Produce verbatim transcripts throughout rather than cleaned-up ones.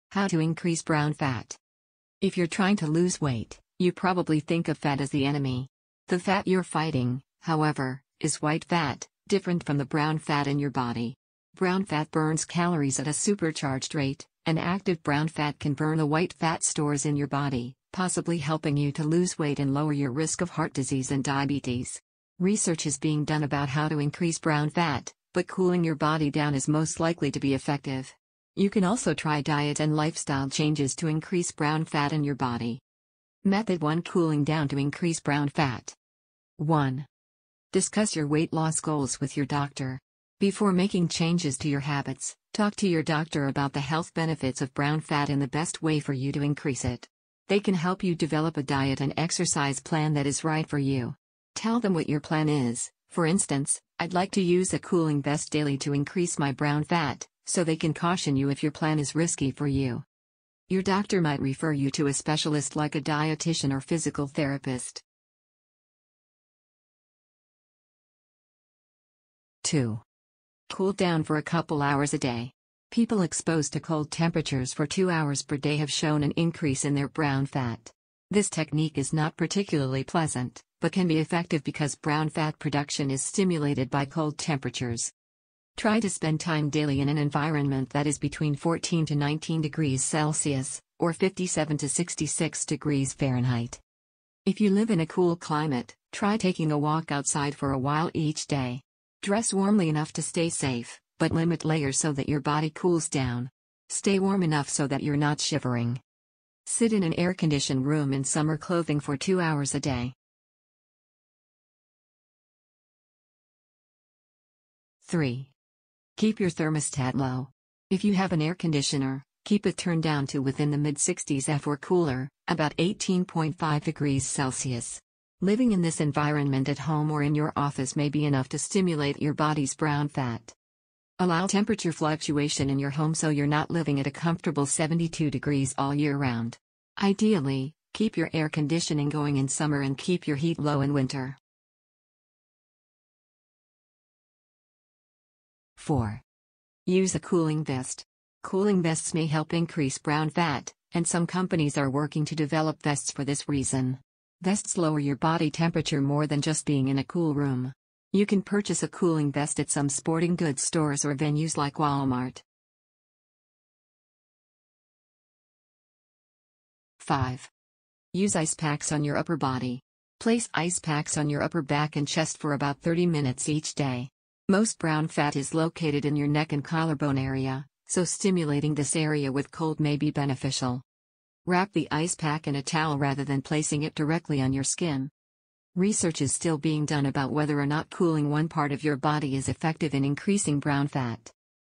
How to increase brown fat. If you're trying to lose weight, you probably think of fat as the enemy. The fat you're fighting, however, is white fat, different from the brown fat in your body. Brown fat burns calories at a supercharged rate, and active brown fat can burn the white fat stores in your body, possibly helping you to lose weight and lower your risk of heart disease and diabetes. Research is being done about how to increase brown fat, but cooling your body down is most likely to be effective. You can also try diet and lifestyle changes to increase brown fat in your body. Method one: Cooling down to increase brown fat. one. Discuss your weight loss goals with your doctor. Before making changes to your habits, talk to your doctor about the health benefits of brown fat and the best way for you to increase it. They can help you develop a diet and exercise plan that is right for you. Tell them what your plan is. For instance, I'd like to use a cooling vest daily to increase my brown fat, so they can caution you if your plan is risky for you. Your doctor might refer you to a specialist like a dietitian or physical therapist. two. Cool down for a couple hours a day. People exposed to cold temperatures for two hours per day have shown an increase in their brown fat. This technique is not particularly pleasant, but can be effective because brown fat production is stimulated by cold temperatures. Try to spend time daily in an environment that is between fourteen to nineteen degrees Celsius, or fifty-seven to sixty-six degrees Fahrenheit. If you live in a cool climate, try taking a walk outside for a while each day. Dress warmly enough to stay safe, but limit layers so that your body cools down. Stay warm enough so that you're not shivering. Sit in an air-conditioned room in summer clothing for two hours a day. three. Keep your thermostat low. If you have an air conditioner, keep it turned down to within the mid sixties F or cooler, about eighteen point five degrees Celsius. Living in this environment at home or in your office may be enough to stimulate your body's brown fat. Allow temperature fluctuation in your home so you're not living at a comfortable seventy-two degrees all year round. Ideally, keep your air conditioning going in summer and keep your heat low in winter. four. Use a cooling vest. Cooling vests may help increase brown fat, and some companies are working to develop vests for this reason. Vests lower your body temperature more than just being in a cool room. You can purchase a cooling vest at some sporting goods stores or venues like Walmart. five. Use ice packs on your upper body. Place ice packs on your upper back and chest for about thirty minutes each day. Most brown fat is located in your neck and collarbone area, so stimulating this area with cold may be beneficial. Wrap the ice pack in a towel rather than placing it directly on your skin. Research is still being done about whether or not cooling one part of your body is effective in increasing brown fat.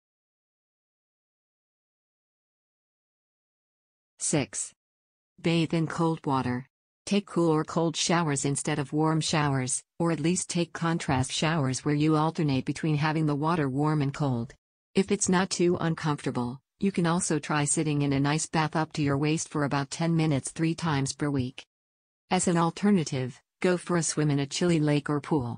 six. Bathe in cold water. Take cool or cold showers instead of warm showers, or at least take contrast showers where you alternate between having the water warm and cold. If it's not too uncomfortable, you can also try sitting in a nice bath up to your waist for about ten minutes three times per week. As an alternative, go for a swim in a chilly lake or pool.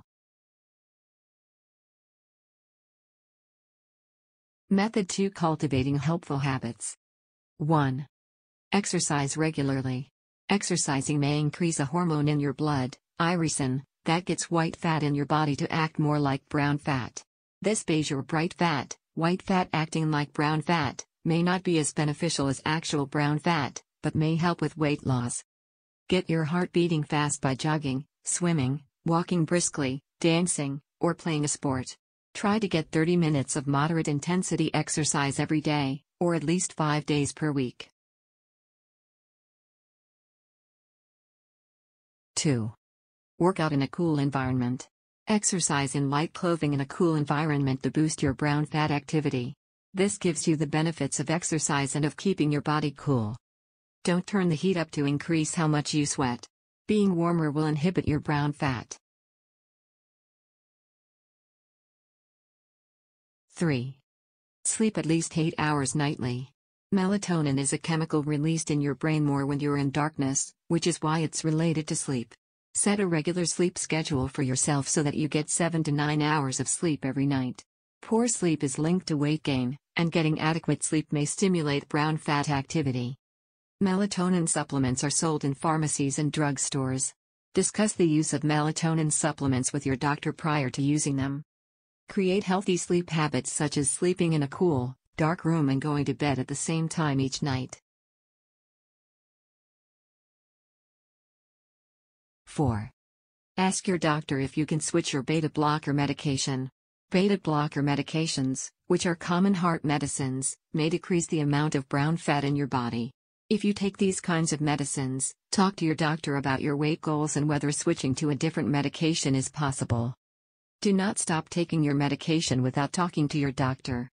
Method two: Cultivating helpful habits. one. Exercise regularly. Exercising may increase a hormone in your blood, irisin, that gets white fat in your body to act more like brown fat. This beige or bright fat, white fat acting like brown fat, may not be as beneficial as actual brown fat, but may help with weight loss. Get your heart beating fast by jogging, swimming, walking briskly, dancing, or playing a sport. Try to get thirty minutes of moderate intensity exercise every day, or at least five days per week. two. Work out in a cool environment. Exercise in light clothing in a cool environment to boost your brown fat activity. This gives you the benefits of exercise and of keeping your body cool. Don't turn the heat up to increase how much you sweat. Being warmer will inhibit your brown fat. three. Sleep at least eight hours nightly. Melatonin is a chemical released in your brain more when you're in darkness, which is why it's related to sleep. Set a regular sleep schedule for yourself so that you get seven to nine hours of sleep every night. Poor sleep is linked to weight gain, and getting adequate sleep may stimulate brown fat activity. Melatonin supplements are sold in pharmacies and drugstores. Discuss the use of melatonin supplements with your doctor prior to using them. Create healthy sleep habits such as sleeping in a cool, dark room and going to bed at the same time each night. four. Ask your doctor if you can switch your beta blocker medication. Beta blocker medications, which are common heart medicines, may decrease the amount of brown fat in your body. If you take these kinds of medicines, talk to your doctor about your weight goals and whether switching to a different medication is possible. Do not stop taking your medication without talking to your doctor.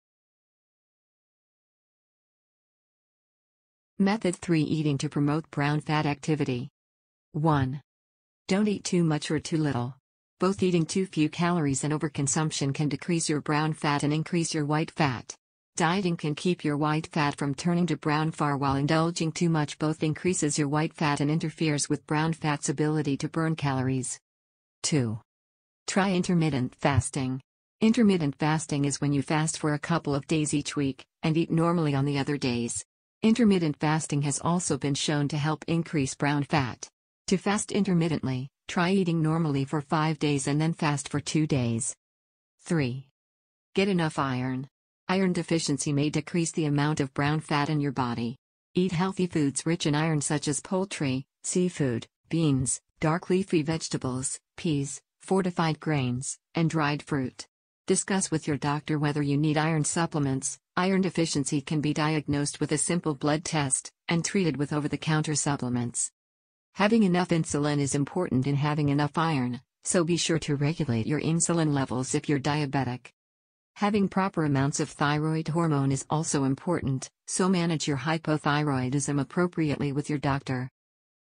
Method three. Eating to promote brown fat activity. one. Don't eat too much or too little. Both eating too few calories and overconsumption can decrease your brown fat and increase your white fat. Dieting can keep your white fat from turning to brown fat, while indulging too much both increases your white fat and interferes with brown fat's ability to burn calories. two. Try intermittent fasting. Intermittent fasting is when you fast for a couple of days each week, and eat normally on the other days. Intermittent fasting has also been shown to help increase brown fat. To fast intermittently, try eating normally for five days and then fast for two days. three. Get enough iron. Iron deficiency may decrease the amount of brown fat in your body. Eat healthy foods rich in iron such as poultry, seafood, beans, dark leafy vegetables, peas, fortified grains, and dried fruit. Discuss with your doctor whether you need iron supplements. Iron deficiency can be diagnosed with a simple blood test, and treated with over-the-counter supplements. Having enough insulin is important in having enough iron, so be sure to regulate your insulin levels if you're diabetic. Having proper amounts of thyroid hormone is also important, so manage your hypothyroidism appropriately with your doctor.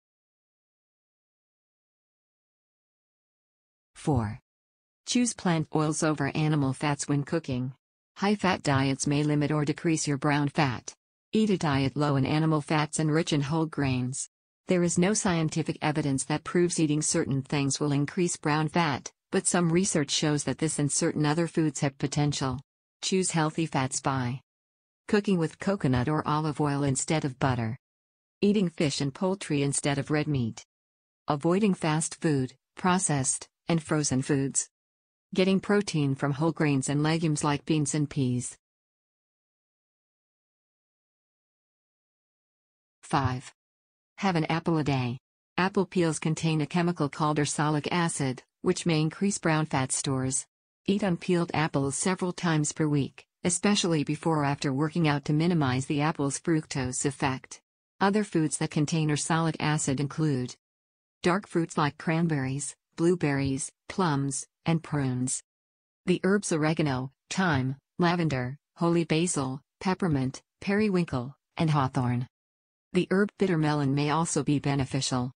four. Choose plant oils over animal fats when cooking. High-fat diets may limit or decrease your brown fat. Eat a diet low in animal fats and rich in whole grains. There is no scientific evidence that proves eating certain things will increase brown fat, but some research shows that this and certain other foods have potential. Choose healthy fats by cooking with coconut or olive oil instead of butter. Eating fish and poultry instead of red meat. Avoiding fast food, processed, and frozen foods. Getting protein from whole grains and legumes like beans and peas. five. Have an apple a day. Apple peels contain a chemical called ursolic acid, which may increase brown fat stores. Eat unpeeled apples several times per week, especially before or after working out to minimize the apple's fructose effect. Other foods that contain ursolic acid include dark fruits like cranberries, blueberries, plums, and prunes. The herbs oregano, thyme, lavender, holy basil, peppermint, periwinkle, and hawthorn. The herb bitter melon may also be beneficial.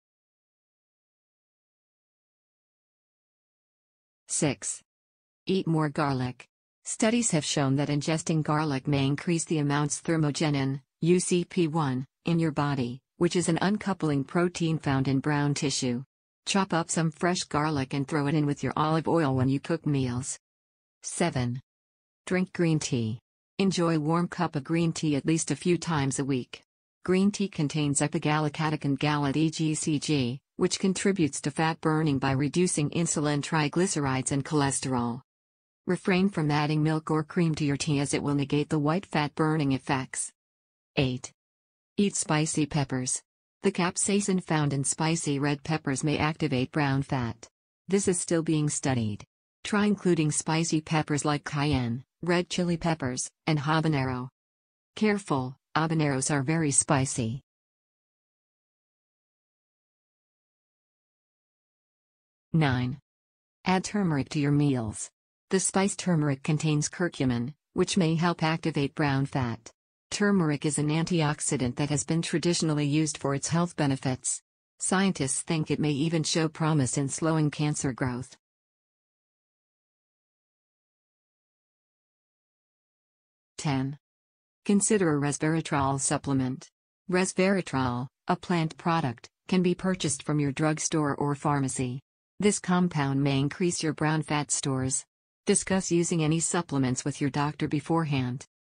six. Eat more garlic. Studies have shown that ingesting garlic may increase the amounts thermogenin, U C P one, in your body, which is an uncoupling protein found in brown tissue. Chop up some fresh garlic and throw it in with your olive oil when you cook meals. seven. Drink green tea. Enjoy a warm cup of green tea at least a few times a week. Green tea contains epigallocatechin galate E G C G, which contributes to fat burning by reducing insulin, triglycerides and cholesterol. Refrain from adding milk or cream to your tea as it will negate the white fat burning effects. eight. Eat spicy peppers. The capsaicin found in spicy red peppers may activate brown fat. This is still being studied. Try including spicy peppers like cayenne, red chili peppers, and habanero. Careful, habaneros are very spicy. nine. Add turmeric to your meals. The spice turmeric contains curcumin, which may help activate brown fat. Turmeric is an antioxidant that has been traditionally used for its health benefits. Scientists think it may even show promise in slowing cancer growth. ten. Consider a resveratrol supplement. Resveratrol, a plant product, can be purchased from your drugstore or pharmacy. This compound may increase your brown fat stores. Discuss using any supplements with your doctor beforehand.